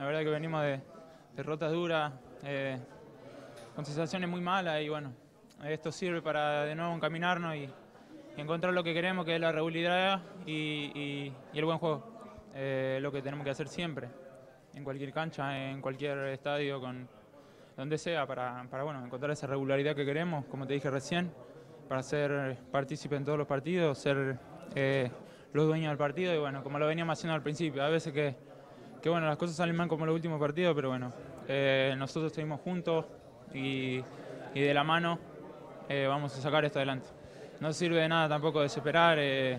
La verdad que venimos de derrotas duras, con sensaciones muy malas y bueno, esto sirve para de nuevo encaminarnos y encontrar lo que queremos, que es la regularidad y el buen juego. Lo que tenemos que hacer siempre, en cualquier cancha, en cualquier estadio, donde sea, para bueno, encontrar esa regularidad que queremos, como te dije recién, para ser partícipe en todos los partidos, ser los dueños del partido y bueno, como lo veníamos haciendo al principio. A veces que bueno, las cosas salen mal como en los últimos partidos, pero bueno, nosotros seguimos juntos y de la mano vamos a sacar esto adelante. No sirve de nada tampoco desesperar,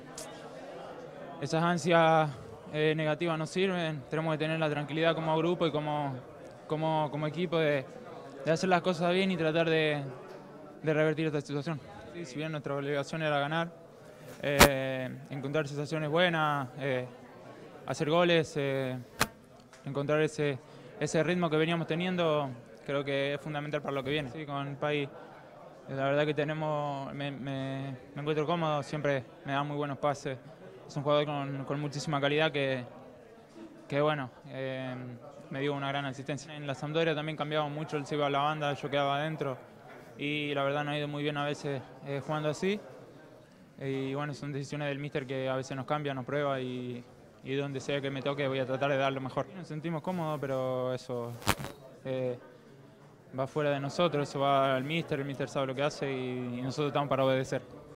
esas ansias negativas no sirven, tenemos que tener la tranquilidad como grupo y como equipo de hacer las cosas bien y tratar de revertir esta situación. Sí, si bien nuestra obligación era ganar, encontrar sensaciones buenas, hacer goles, encontrar ese ritmo que veníamos teniendo, creo que es fundamental para lo que viene. Sí, con Pai, la verdad que me encuentro cómodo, siempre me da muy buenos pases. Es un jugador con muchísima calidad que bueno, me dio una gran asistencia. En la Sampdoria también cambiaba mucho, él se iba a la banda, yo quedaba adentro y la verdad no ha ido muy bien a veces jugando así. Y bueno, son decisiones del míster que a veces nos cambia, nos prueba y donde sea que me toque voy a tratar de dar lo mejor. Nos sentimos cómodos, pero eso va fuera de nosotros, eso va al míster, el míster sabe lo que hace y nosotros estamos para obedecer.